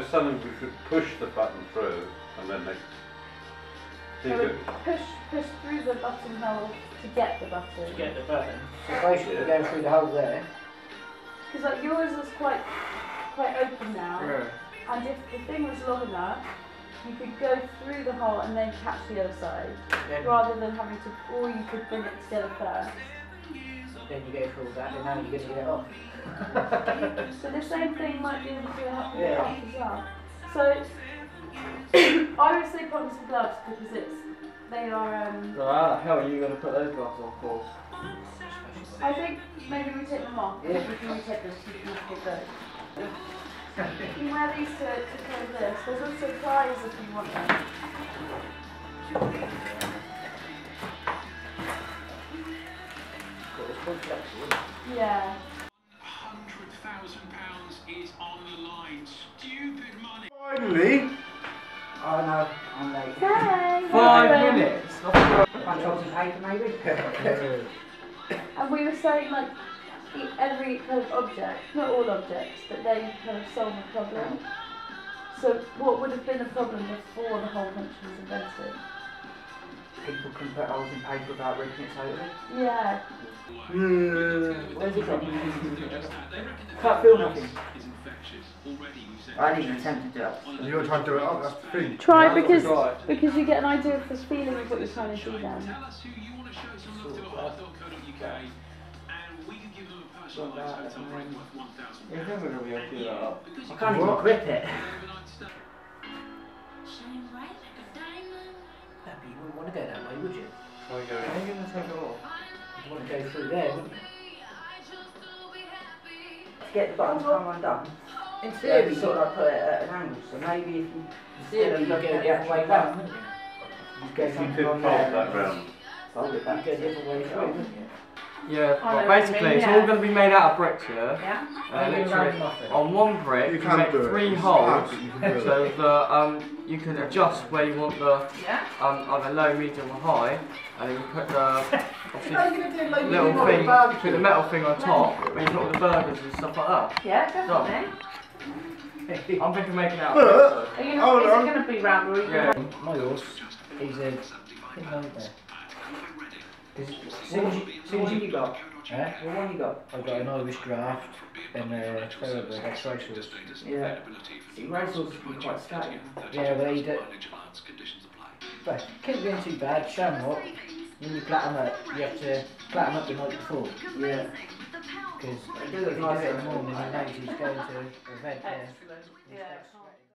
something we could push the button through and then they... So push through the button hole to get the button. To get the button. So basically we're going through the hole there. Because like yours is quite open now. Yeah. And if the thing was long enough, you could go through the hole and then catch the other side, rather than having to, or you could bring it together first. Then you go through all that, and now you're going to get it off. So the same thing might be able to help you Yeah. off as well. So I would say put on some gloves because they are. So how the hell are you going to put those gloves on for? I think maybe we take them off. Yeah. We can retake them so you can get those. You can wear these to close this. There's also pliers if you want them. Yeah. £100,000 is on the line. Stupid money. Finally! Oh no, I'm late. Hey! 5 minutes? Punch off some paper maybe? And we were saying like every kind of object, not all objects, but they kind of solve a problem. So what would have been a problem before the hole punch was invented? People can put holes in paper without ripping it totally. Yeah. Where's it from? Can't feel nothing. I didn't even attempt to do it. And you're trying to do it up, that's the thing. Try Yeah, because right. you get an idea of the feeling of what you're trying to do then. You think we're going to be able to do that up? I can't even grip it. Yeah, but you wouldn't want to go that way, would you? How are you going to take it off? You'd want to go through there, wouldn't you? To get the button to come undone. In theory, you sort of like put it at an angle, so maybe if you... In theory, you go the other way round, wouldn't you? You go If you something could on fold there, that round. fold it back, you go the other way through, wouldn't you? Yeah, I know well, what you basically mean, it's yeah. all going to be made out of bricks here. Yeah. Literally, on one brick you can make do it. 3 It's holes, hard, but you can do it. so that you can adjust where you want the either low, medium or high, and then you put the obviously, little thing, put the metal thing on top, when you put all the burgers and stuff like that. Yeah, definitely. I'm thinking making it out But- of Are you Hold not, is on. it going to be round or are you Yeah. My horse is a... What one you got? Eh? What one you got? I've got an Irish draft and a thoroughbred ex-racehorse. Yeah. See, racehorses can be quite scatty. Yeah, but they do. But couldn't be too bad. Shamrock, when you plat them up, you have to plat them up the night before. Yeah. Because They if do you look do nice it in though. the morning, you know he's going to an event there. Yeah.